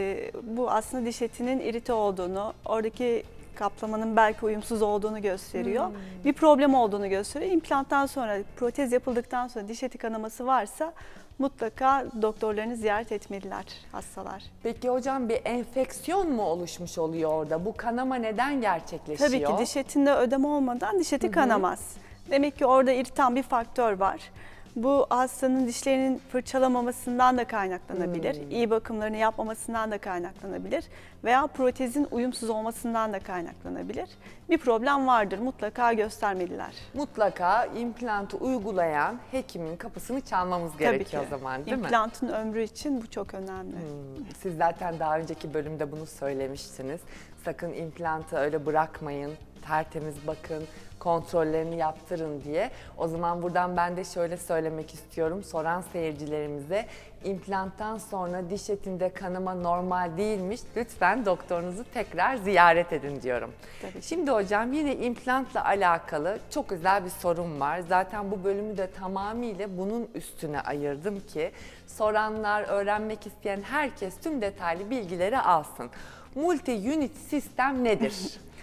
Bu aslında diş etinin irite olduğunu, oradaki kaplamanın belki uyumsuz olduğunu gösteriyor. Bir problem olduğunu gösteriyor. İmplanttan sonra, protez yapıldıktan sonra diş eti kanaması varsa mutlaka doktorlarını ziyaret etmeliler hastalar. Peki hocam bir enfeksiyon mu oluşmuş oluyor orada? Bu kanama neden gerçekleşiyor? Tabii ki diş etinde ödem olmadan diş eti kanamaz. Demek ki orada iritan bir faktör var. Bu hastanın dişlerinin fırçalamamasından da kaynaklanabilir, iyi bakımlarını yapmamasından da kaynaklanabilir veya protezin uyumsuz olmasından da kaynaklanabilir. Bir problem vardır, mutlaka göstermeliler. Mutlaka implantı uygulayan hekimin kapısını çalmamız gerekiyor Tabii ki. o zaman değil mi? İmplantın ömrü için bu çok önemli. Siz zaten daha önceki bölümde bunu söylemiştiniz. Sakın implantı öyle bırakmayın, tertemiz bakın, kontrollerini yaptırın diye. O zaman buradan ben de şöyle söylemek istiyorum soran seyircilerimize. İmplanttan sonra diş etinde kanama normal değilmiş. Lütfen doktorunuzu tekrar ziyaret edin diyorum. Tabii. Şimdi hocam yine implantla alakalı çok güzel bir sorum var. Zaten bu bölümü de tamamıyla bunun üstüne ayırdım ki soranlar, öğrenmek isteyen herkes tüm detaylı bilgileri alsın. Multi-unit sistem nedir?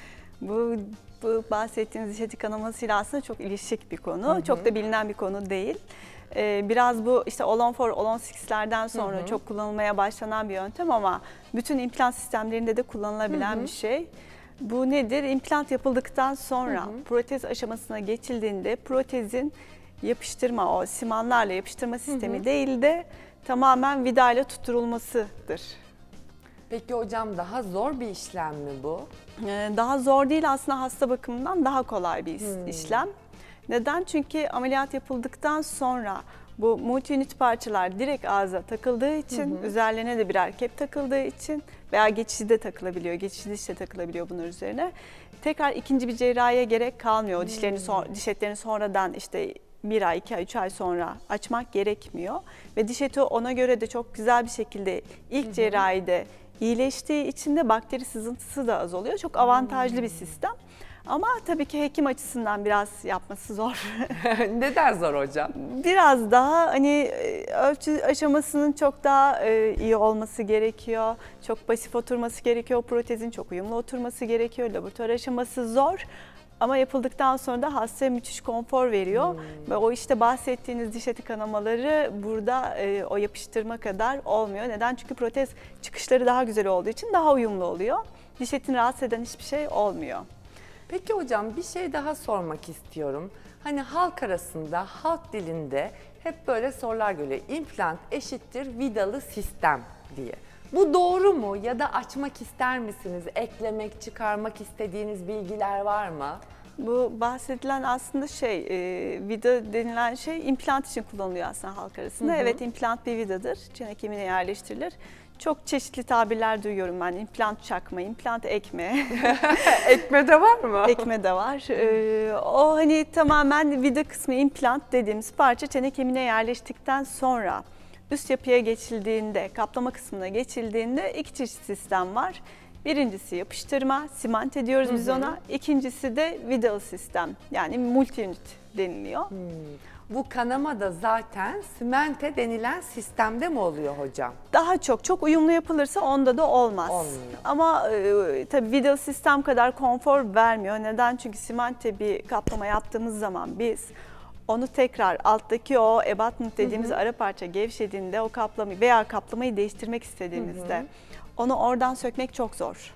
Bu bahsettiğiniz diş eti kanamasıyla aslında çok ilişik bir konu. Çok da bilinen bir konu değil. Biraz bu işte All-on-4, All-on-6'lerden sonra çok kullanılmaya başlanan bir yöntem ama bütün implant sistemlerinde de kullanılabilen bir şey. Bu nedir? İmplant yapıldıktan sonra protez aşamasına geçildiğinde protezin yapıştırma, o simanlarla yapıştırma sistemi değil de tamamen vidayla tutturulmasıdır. Peki hocam daha zor bir işlem mi bu? Daha zor değil, aslında hasta bakımından daha kolay bir işlem. Neden? Çünkü ameliyat yapıldıktan sonra bu multi-unit parçalar direkt ağza takıldığı için, üzerlerine de birer kep takıldığı için veya geçici de takılabiliyor, geçici diş de takılabiliyor bunun üzerine. Tekrar ikinci bir cerrahiye gerek kalmıyor. Diş etlerini sonradan işte 1 ay, 2 ay, 3 ay sonra açmak gerekmiyor. Ve diş eti ona göre de çok güzel bir şekilde ilk cerrahide iyileştiği için de bakteri sızıntısı da az oluyor. Çok avantajlı bir sistem. Ama tabii ki hekim açısından biraz yapması zor. Neden zor hocam? Biraz daha hani ölçü aşamasının çok daha iyi olması gerekiyor. Çok basit oturması gerekiyor. Protezin çok uyumlu oturması gerekiyor. Laboratuvar aşaması zor. Ama yapıldıktan sonra da hastaya müthiş konfor veriyor. Ve o işte bahsettiğiniz diş eti kanamaları burada o yapıştırma kadar olmuyor. Neden? Çünkü protez çıkışları daha güzel olduğu için daha uyumlu oluyor. Diş etini rahatsız eden hiçbir şey olmuyor. Peki hocam bir şey daha sormak istiyorum. Hani halk arasında, halk dilinde hep böyle sorular geliyor. İmplant eşittir vidalı sistem diye. Bu doğru mu ya da açmak ister misiniz? Eklemek, çıkarmak istediğiniz bilgiler var mı? Bu bahsedilen aslında vida denilen şey implant için kullanılıyor aslında halk arasında. Evet, implant bir vidadır. Çene kemiğine yerleştirilir. Çok çeşitli tabirler duyuyorum ben. İmplant çakma, implant ekme. Ekme de var mı? Ekme de var. O hani tamamen vida kısmı implant dediğimiz parça çene kemiğine yerleştikten sonra üst yapıya geçildiğinde, kaplama kısmına geçildiğinde iki çeşit sistem var. Birincisi yapıştırma, simante diyoruz biz ona. İkincisi de vidalı sistem, yani multi-unit deniliyor. Bu kanama da zaten simente denilen sistemde mi oluyor hocam? Daha çok uyumlu yapılırsa onda da olmaz. Olmuyor. Ama tabii vidalı sistem kadar konfor vermiyor. Neden? Çünkü simante bir kaplama yaptığımız zaman biz Onu tekrar alttaki o abutment dediğimiz ara parça gevşediğinde o kaplamayı veya kaplamayı değiştirmek istediğimizde onu oradan sökmek çok zor.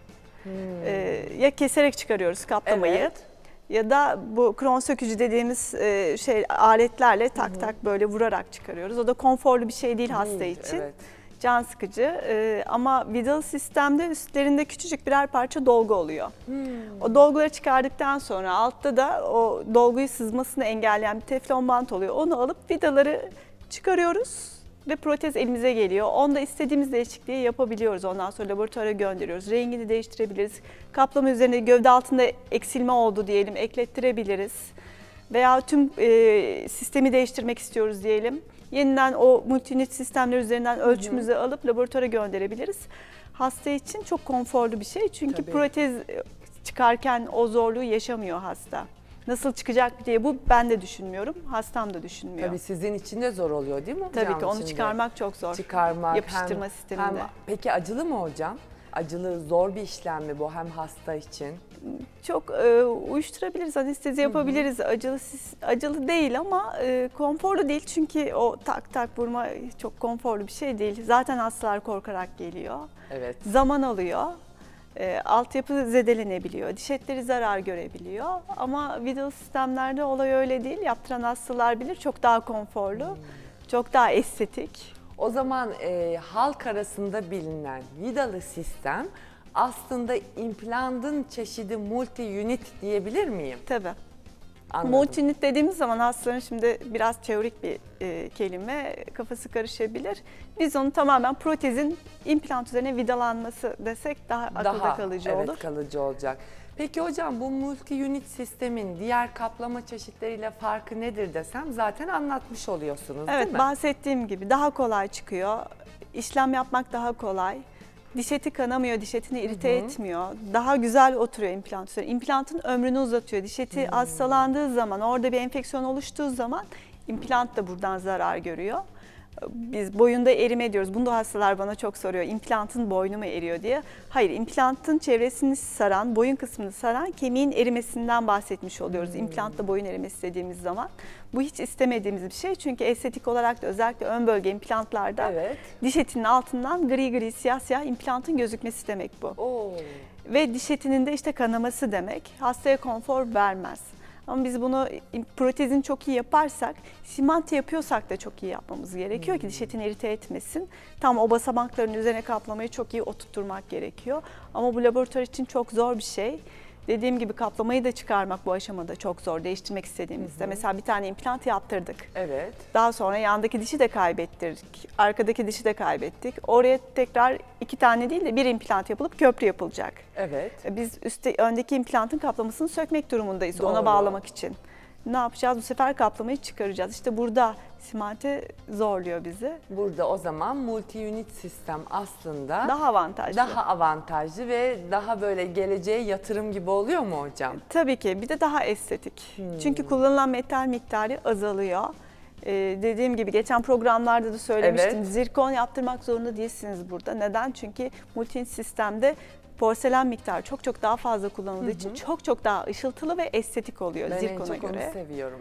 Ya keserek çıkarıyoruz kaplamayı. Evet. Ya da bu kron sökücü dediğimiz aletlerle tak tak böyle vurarak çıkarıyoruz. O da konforlu bir şey değil hasta için. Evet. Can sıkıcı ama vidalı sistemde üstlerinde küçücük birer parça dolgu oluyor. O dolguları çıkardıktan sonra altta da o dolguyu sızmasını engelleyen bir teflon bant oluyor. Onu alıp vidaları çıkarıyoruz ve protez elimize geliyor. Onda istediğimiz değişikliği yapabiliyoruz. Ondan sonra laboratuvara gönderiyoruz. Rengini değiştirebiliriz. Kaplama üzerinde gövde altında eksilme oldu diyelim, eklettirebiliriz. Veya tüm sistemi değiştirmek istiyoruz diyelim. Yeniden o multi-unit sistemler üzerinden ölçümüzü alıp laboratuvara gönderebiliriz. Hasta için çok konforlu bir şey. Çünkü protez çıkarken o zorluğu yaşamıyor hasta. Nasıl çıkacak diye bu ben de düşünmüyorum, hastam da düşünmüyor. Tabii sizin için de zor oluyor değil mi hocam? Tabii ki onu şimdi? çıkarmak çok zor. Çıkarmak, yapıştırma sisteminde. Peki acılı mı hocam? Acılı, zor bir işlem mi bu hem hasta için? Çok uyuşturabiliriz, anestezi yapabiliriz. Acılı değil ama konforlu değil. Çünkü o tak tak vurma çok konforlu bir şey değil. Zaten hastalar korkarak geliyor. Evet. Zaman alıyor. Altyapı zedelenebiliyor. Diş etleri zarar görebiliyor. Ama vidalı sistemlerde olay öyle değil. Yaptıran hastalar bilir. Çok daha konforlu, çok daha estetik. O zaman halk arasında bilinen vidalı sistem aslında implantın çeşidi multi-unit diyebilir miyim? Tabii. Anladım. Multi-unit dediğimiz zaman hastaların şimdi biraz teorik bir kelime, kafası karışabilir. Biz onu tamamen protezin implant üzerine vidalanması desek daha akılda kalıcı olur. Evet, kalıcı olacak. Peki hocam bu multi-unit sistemin diğer kaplama çeşitleriyle farkı nedir desem zaten anlatmış oluyorsunuz değil mi? Evet, bahsettiğim gibi daha kolay çıkıyor. İşlem yapmak daha kolay. Diş eti kanamıyor, diş etini irite etmiyor. Daha güzel oturuyor implant üzerine. İmplantın ömrünü uzatıyor. Diş eti hastalandığı zaman, orada bir enfeksiyon oluştuğu zaman implant da buradan zarar görüyor. Biz boyunda erime diyoruz. Bunu da hastalar bana çok soruyor. İmplantın boynu mu eriyor diye. Hayır, implantın çevresini saran, boyun kısmını saran kemiğin erimesinden bahsetmiş oluyoruz. İmplantla boyun erimesi dediğimiz zaman. Bu hiç istemediğimiz bir şey. Çünkü estetik olarak da özellikle ön bölge implantlarda diş etinin altından gri gri siyah siyah implantın gözükmesi demek bu. Oo. Ve diş etinin de işte kanaması demek. Hastaya konfor vermez. Ama biz bunu protezin çok iyi yaparsak, simanti yapıyorsak da çok iyi yapmamız gerekiyor ki diş etini irite etmesin. Tam o basamakların üzerine kaplamayı çok iyi oturtturmak gerekiyor. Ama bu laboratuvar için çok zor bir şey. Dediğim gibi kaplamayı da çıkarmak bu aşamada çok zor değiştirmek istediğimizde. Mesela bir tane implant yaptırdık. Evet. Daha sonra yandaki dişi de kaybettirdik. Arkadaki dişi de kaybettik. Oraya tekrar 2 tane değil de 1 implant yapılıp köprü yapılacak. Evet. Biz öndeki implantın kaplamasını sökmek durumundayız Doğru. ona bağlamak için. Ne yapacağız? Bu sefer kaplamayı çıkaracağız. İşte burada simanti zorluyor bizi. Burada o zaman multi-unit sistem aslında Daha avantajlı. daha avantajlı ve daha böyle geleceğe yatırım gibi oluyor mu hocam? Tabii ki bir de daha estetik. Çünkü kullanılan metal miktarı azalıyor. Dediğim gibi geçen programlarda da söylemiştim. Evet. Zirkon yaptırmak zorunda değilsiniz burada. Neden? Çünkü multi sistemde porselen miktarı çok çok daha fazla kullanıldığı için çok çok daha ışıltılı ve estetik oluyor Ben en zirkona çok göre. onu seviyorum.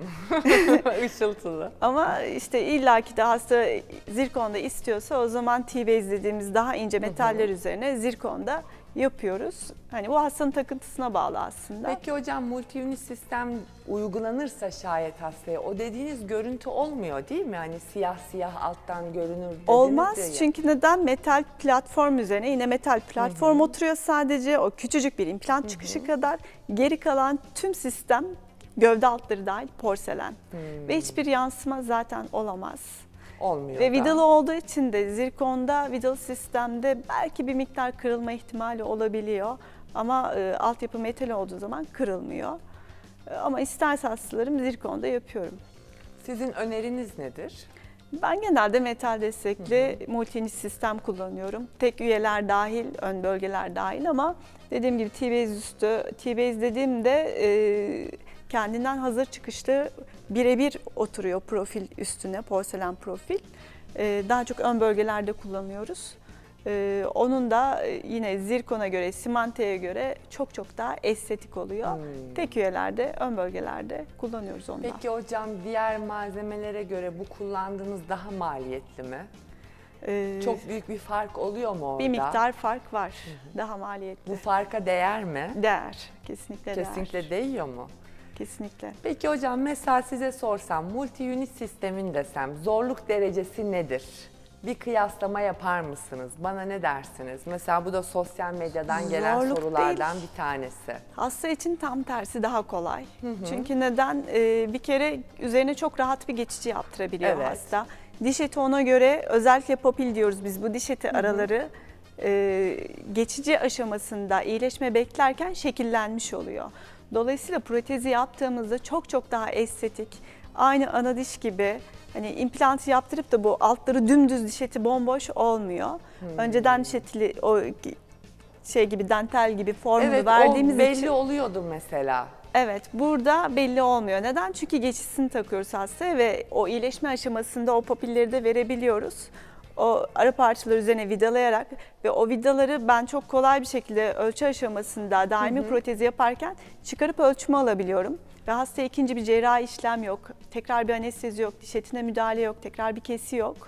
Işıltılı. Ama işte illaki de hasta zirkonda istiyorsa o zaman T-base dediğimiz daha ince metaller üzerine zirkonda yapıyoruz. Hani bu hastanın takıntısına bağlı aslında. Peki hocam multi-unit sistem uygulanırsa şayet hastaya o dediğiniz görüntü olmuyor değil mi? Hani siyah siyah alttan görünür dediniz Olmaz ya. çünkü neden? Metal platform üzerine yine metal platform oturuyor sadece o küçücük bir implant çıkışı kadar. Geri kalan tüm sistem gövde altları dahil porselen ve hiçbir yansıma zaten olamaz. Olmuyor Ve da. vidalı olduğu için de zirkonda vidalı sistemde belki bir miktar kırılma ihtimali olabiliyor. Ama altyapı metal olduğu zaman kırılmıyor. Ama isterse hastalarım zirkonda yapıyorum. Sizin öneriniz nedir? Ben genelde metal destekli multi-unit sistem kullanıyorum. Tek üyeler dahil, ön bölgeler dahil ama dediğim gibi T-base üstü, T-base dediğimde kendinden hazır çıkışlı birebir oturuyor profil üstüne, porselen profil. Daha çok ön bölgelerde kullanıyoruz. Onun da yine zirkona göre, simantoya göre çok çok daha estetik oluyor. Tek üyelerde, ön bölgelerde kullanıyoruz ondan. Peki hocam, diğer malzemelere göre bu kullandığınız daha maliyetli mi? Çok büyük bir fark oluyor mu orada? Bir miktar fark var. Daha maliyetli. Bu farka değer mi? Değer. Kesinlikle değer. Kesinlikle değiyor mu? Kesinlikle. Peki hocam, mesela size sorsam multi-unit sistemin desem zorluk derecesi nedir? Bir kıyaslama yapar mısınız? Bana ne dersiniz? Mesela bu da sosyal medyadan gelen Zorluk sorulardan değil. bir tanesi. Hasta için tam tersi daha kolay. Çünkü neden? Bir kere üzerine çok rahat bir geçici yaptırabiliyor Evet. hasta. Diş eti ona göre, özellikle papil diyoruz biz bu diş eti araları geçici aşamasında iyileşme beklerken şekillenmiş oluyor. Dolayısıyla protezi yaptığımızda çok çok daha estetik, aynı ana diş gibi, hani implant yaptırıp da bu altları dümdüz diş eti bomboş olmuyor. Önceden diş eti o şey gibi, dantel gibi formunu Evet, verdiğimiz o belli için. oluyordu mesela. Evet, burada belli olmuyor. Neden? Çünkü geçişini takıyoruz hastaya ve o iyileşme aşamasında o papilleri de verebiliyoruz. O ara parçaları üzerine vidalayarak ve o vidaları ben çok kolay bir şekilde ölçü aşamasında daimi protezi yaparken çıkarıp ölçümü alabiliyorum. Ve hastaya ikinci bir cerrahi işlem yok, tekrar bir anestezi yok, diş etine müdahale yok, tekrar bir kesi yok.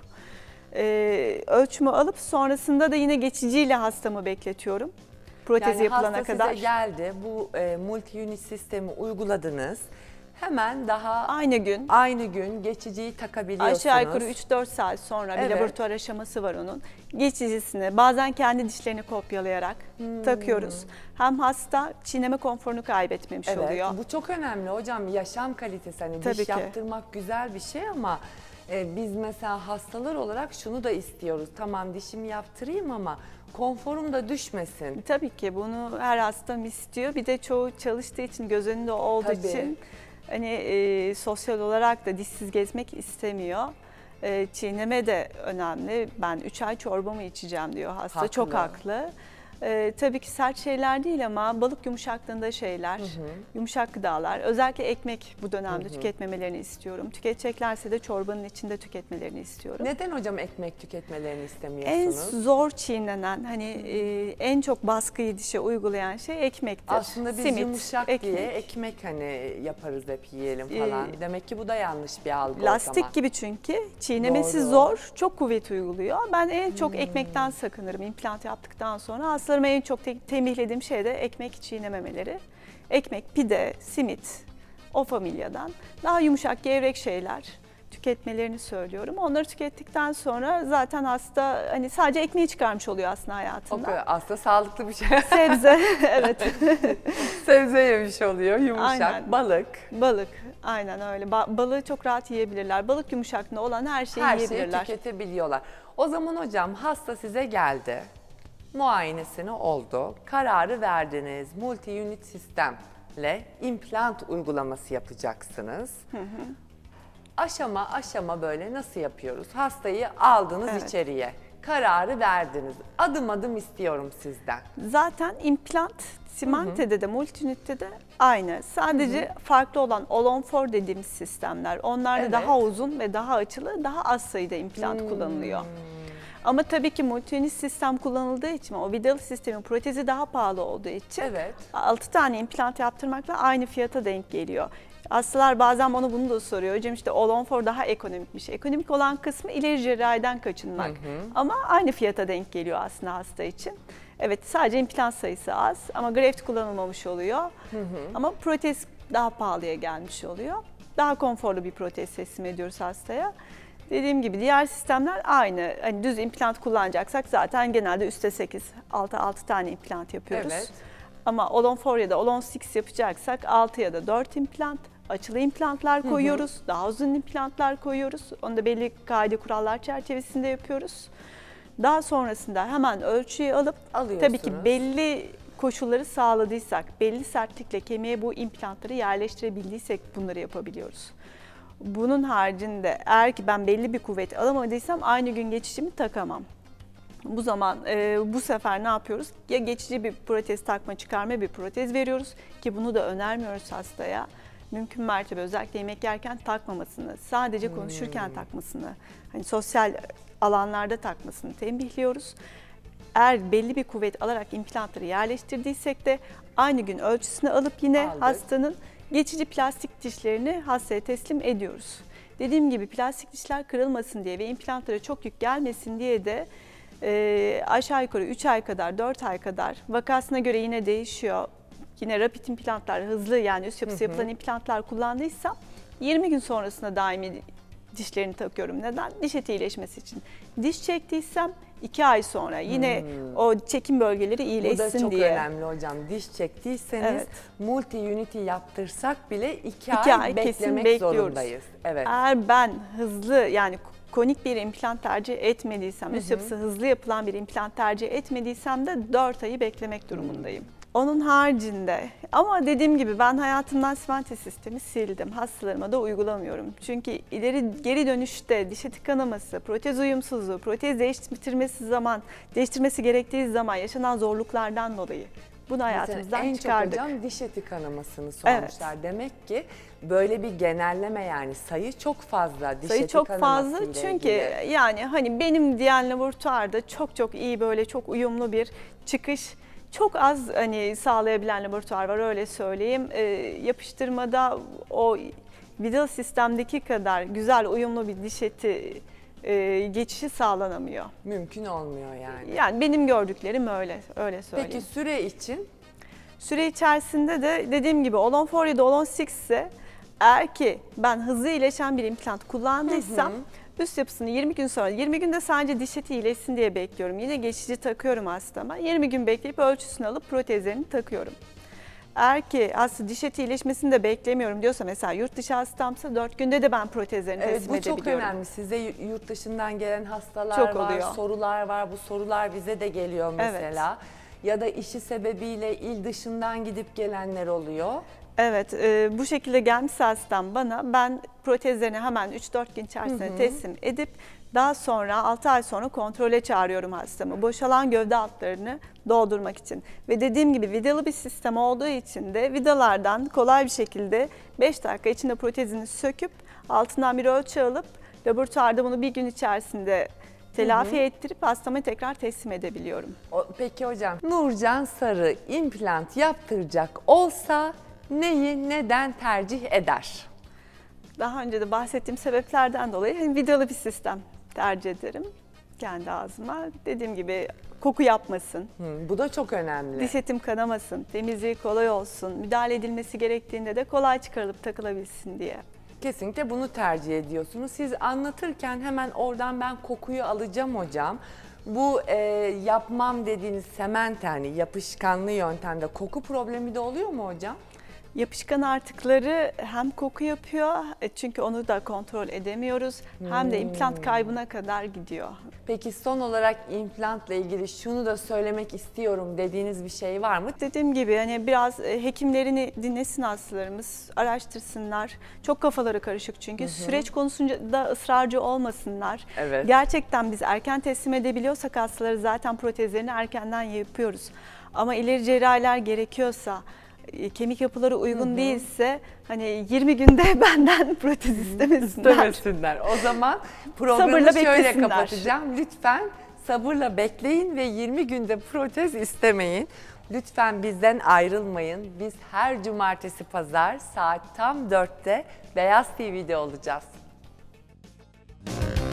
Ölçümü alıp sonrasında da yine geçiciyle hastamı bekletiyorum. Protezi yapılana hasta kadar. size geldi, bu multi-unit sistemi uyguladınız. Hemen daha Aynı gün geçiciyi takabiliyorsunuz. aşağı yukarı 3-4 saat sonra bir Evet. laboratuvar aşaması var onun. Geçicisini bazen kendi dişlerini kopyalayarak takıyoruz. Hem hasta çiğneme konforunu kaybetmemiş Evet, oluyor. bu çok önemli hocam. Yaşam kalitesi, hani Tabii diş ki. yaptırmak güzel bir şey ama biz mesela hastalar olarak şunu da istiyoruz. Tamam, dişimi yaptırayım ama konforum da düşmesin. Tabii ki bunu her hastam istiyor. Bir de çoğu çalıştığı için, göz önünde olduğu Tabii. için hani sosyal olarak da dişsiz gezmek istemiyor. Çiğneme de önemli. Ben 3 ay çorbamı içeceğim diyor hasta. Haklı. Çok haklı. Tabii ki sert şeyler değil ama balık yumuşaklığında şeyler, yumuşak gıdalar. Özellikle ekmek bu dönemde tüketmemelerini istiyorum. Tüketeceklerse de çorbanın içinde tüketmelerini istiyorum. Neden hocam ekmek tüketmelerini En istemiyorsunuz? zor çiğnenen, hani en çok baskıyı dişe uygulayan şey ekmektir. Aslında biz Simit, yumuşak ekmek. diye ekmek hani yaparız, hep yiyelim falan. Demek ki bu da yanlış bir algı o zaman. Lastik gibi çünkü çiğnemesi Doğru. zor, çok kuvvet uyguluyor. Ben en çok ekmekten sakınırım implant yaptıktan sonra. Hastalarıma en çok tembihlediğim şey de ekmek çiğnememeleri. Ekmek, pide, simit, o familyadan daha yumuşak, gevrek şeyler tüketmelerini söylüyorum. Onları tükettikten sonra zaten hasta hani sadece ekmeği çıkarmış oluyor aslında hayatından. Aslında sağlıklı bir şey. Sebze, evet. Sebze yemiş oluyor, yumuşak. Aynen. Balık. Balık, aynen öyle. Balığı çok rahat yiyebilirler. Balık yumuşaklığında olan her şeyi Her şeyi yiyebilirler. tüketebiliyorlar. O zaman hocam, hasta size geldi. Muayenesini oldu. Kararı verdiniz. Multi-unit sistemle implant uygulaması yapacaksınız. Aşama aşama böyle nasıl yapıyoruz? Hastayı aldınız Evet. içeriye. Kararı verdiniz. Adım adım istiyorum sizden. Zaten implant Simante'de de Multunit'te de aynı. Sadece farklı olan All-on-4 dediğimiz sistemler. Onlar da Evet. daha uzun ve daha açılı, daha az sayıda implant kullanılıyor. Ama tabii ki multi-unit sistem kullanıldığı için, o vidalı sistemin protezi daha pahalı olduğu için Evet. 6 tane implant yaptırmakla aynı fiyata denk geliyor. Hastalar bazen bana bunu da soruyor. Hocam işte All-on-4 daha ekonomikmiş. Ekonomik olan kısmı ileri cerrahiden kaçınmak. Ama aynı fiyata denk geliyor aslında hasta için. Evet, sadece implant sayısı az ama graft kullanılmamış oluyor. Ama protez daha pahalıya gelmiş oluyor. Daha konforlu bir protez teslim ediyoruz hastaya. Dediğim gibi diğer sistemler aynı. Hani düz implant kullanacaksak zaten genelde üstte 8, 6 tane implant yapıyoruz. Evet. Ama All-on-4 ya da All-on-6 yapacaksak 6 ya da 4 implant, açılı implantlar koyuyoruz. Daha uzun implantlar koyuyoruz. Onu da belli kaide kurallar çerçevesinde yapıyoruz. Daha sonrasında hemen ölçüyü alıp tabii ki belli koşulları sağladıysak, belli sertlikle kemiğe bu implantları yerleştirebildiysek bunları yapabiliyoruz. Bunun haricinde eğer ki ben belli bir kuvvet alamadıysam aynı gün geçicimi takamam. Bu zaman bu sefer ne yapıyoruz? Ya geçici bir protez takma çıkarma bir protez veriyoruz ki bunu da önermiyoruz hastaya. Mümkün mertebe özellikle yemek yerken takmamasını, sadece konuşurken takmasını, hani sosyal alanlarda takmasını tembihliyoruz. eğer belli bir kuvvet alarak implantları yerleştirdiysek de aynı gün ölçüsünü alıp yine Aldık. hastanın geçici plastik dişlerini hastaya teslim ediyoruz. Dediğim gibi plastik dişler kırılmasın diye ve implantlara çok yük gelmesin diye de aşağı yukarı 3 ay kadar, 4 ay kadar, vakasına göre yine değişiyor. Yine rapid implantlar, hızlı yani üst yapısı yapılan implantlar kullandıysam 20 gün sonrasında daimi dişlerini takıyorum. Neden? Diş eti iyileşmesi için. Diş çektiysem 2 ay sonra yine o çekim bölgeleri Bu da iyileşsin çok diye. önemli hocam. Diş çektiyseniz Evet. multi-unity yaptırsak bile 2 2 ay ay kesin beklemek bekliyoruz. zorundayız. Evet. Eğer ben hızlı yani konik bir implant tercih etmediysem, üst yapısı hızlı yapılan bir implant tercih etmediysem de 4 ayı beklemek durumundayım. Onun haricinde ama dediğim gibi ben hayatımdan Simente sistemi sildim. Hastalarıma da uygulamıyorum. Çünkü geri dönüşte diş eti kanaması, protez uyumsuzluğu, protez değiştirmesi gerektiği zaman yaşanan zorluklardan dolayı bunu hayatımızdan en çıkardık. çok hocam diş eti kanamasını sormuşlar. Demek ki böyle bir genelleme yani sayı çok fazla diş Sayı eti çok kanaması fazla ile çünkü ilgili. yani hani benim diyen laboratuvarda çok iyi böyle çok uyumlu bir çıkış çok az hani sağlayabilen laboratuvar var öyle söyleyeyim. Yapıştırmada o vidalı sistemdeki kadar güzel uyumlu bir diş eti geçişi sağlanamıyor. Mümkün olmuyor yani. Yani benim gördüklerim öyle söyleyeyim. Peki süre için? Süre içerisinde de dediğim gibi Olon 4 ya da Olon 6 ise eğer ki ben hızlı iyileşen bir implant kullandıysam üst yapısını 20 gün sonra, 20 günde sadece diş eti iyileşsin diye bekliyorum. Yine geçici takıyorum hastama. 20 gün bekleyip ölçüsünü alıp protezlerini takıyorum. Eğer ki hasta diş eti iyileşmesini de beklemiyorum diyorsa mesela yurt dışı hastamsa 4 günde de ben protezlerini Evet, teslim bu çok edebiliyorum. önemli. Size yurt dışından gelen hastalar Çok var, oluyor. sorular var. Bu sorular bize de geliyor mesela. Ya da işi sebebiyle il dışından gidip gelenler oluyor. Evet, bu şekilde gelmişse hastam bana ben protezlerini hemen 3-4 gün içerisinde teslim edip daha sonra 6 ay sonra kontrole çağırıyorum hastamı. Boşalan gövde altlarını doldurmak için. Ve dediğim gibi vidalı bir sistem olduğu için de vidalardan kolay bir şekilde 5 dakika içinde protezini söküp altından bir ölçü alıp laboratuvarda bunu bir gün içerisinde telafi ettirip hastama tekrar teslim edebiliyorum. Peki hocam, Nurcan Sarı implant yaptıracak olsa neyi neden tercih eder? Daha önce de bahsettiğim sebeplerden dolayı vidalı bir sistem tercih ederim kendi ağzıma. Dediğim gibi koku yapmasın, Bu da çok önemli. diş etim kanamasın, temizliği kolay olsun, müdahale edilmesi gerektiğinde de kolay çıkarılıp takılabilsin diye. Kesinlikle bunu tercih ediyorsunuz. Siz anlatırken hemen oradan ben kokuyu alacağım hocam. Bu yapmam dediğiniz sement yani yapışkanlı yöntemde koku problemi de oluyor mu hocam? Yapışkan artıkları hem koku yapıyor çünkü onu da kontrol edemiyoruz hem de implant kaybına kadar gidiyor. Peki son olarak implantla ilgili şunu da söylemek istiyorum dediğiniz bir şey var mı? Dediğim gibi hani biraz hekimlerini dinlesin hastalarımız, araştırsınlar. Çok kafaları karışık çünkü süreç konusunda ısrarcı olmasınlar. Evet. Gerçekten biz erken teslim edebiliyorsak hastaları zaten protezlerini erkenden yapıyoruz. Ama ileri cerrahiler gerekiyorsa, kemik yapıları uygun değilse hani 20 günde benden protez istemesinler. O zaman programı Sabırla şöyle beklesinler. kapatacağım. Lütfen sabırla bekleyin ve 20 günde protez istemeyin. Lütfen bizden ayrılmayın. Biz her cumartesi pazar saat tam 4'te Beyaz TV'de olacağız.